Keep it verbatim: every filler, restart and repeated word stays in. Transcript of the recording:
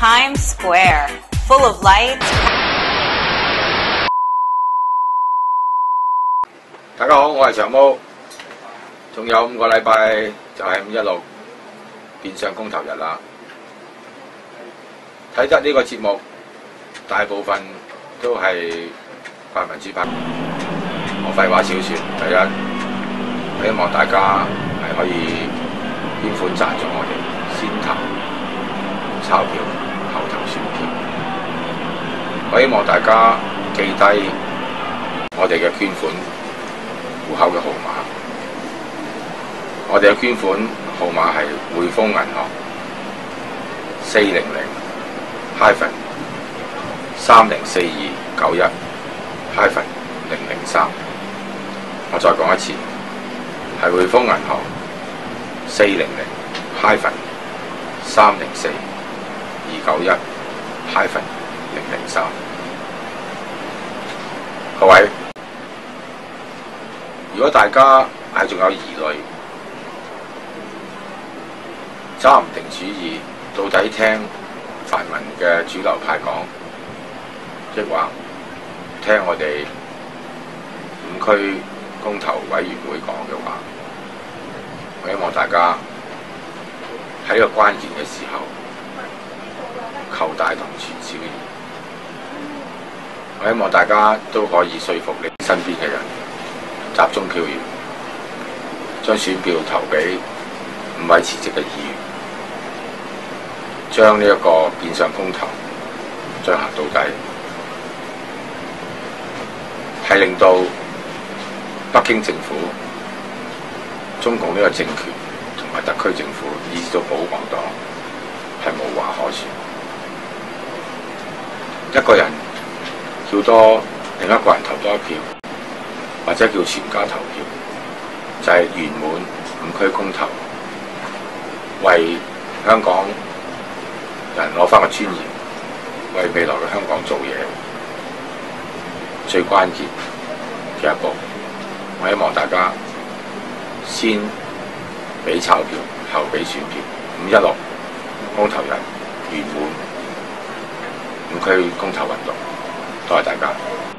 Times Square, full of lights. 大家好，我係長毛，仲有五個禮拜就係五一六變相公投日啦。睇得呢個節目，大部分都係泛民主派。我廢話少說，第一，我希望大家係可以捐款贊助我哋，先投鈔票，後投選票。我希望大家記低我哋嘅捐款戶口嘅號碼，我哋嘅捐款號碼係匯豐銀行四零零 hyphen 三零四二九一 hyphen 零零三。我再講一次，係匯豐銀行四零零 hyphen 三零四二九一 hyphen 零零三。各位，如果大家係仲有疑慮，揸唔定主意，到底聽泛民嘅主流派講，抑或聽我哋五區公投委員會講嘅話，我希望大家喺呢個關鍵嘅時候，求大同存小異。我希望大家都可以說服你身邊嘅人，集中票源，將選票投俾五位辭職嘅議員，將呢一個變相公投進行到底，係令到北京政府、中共呢個政權同埋特區政府，以至到保皇黨係無話可說。一個人叫多另一個人投多一票，或者叫全家投票，就係圓滿五區公投，為香港人攞返個尊嚴，為未來嘅香港做嘢，最關鍵嘅一步。我希望大家先俾鈔票，後俾選票。五一六公投日圓滿五區公投運動，多謝大家。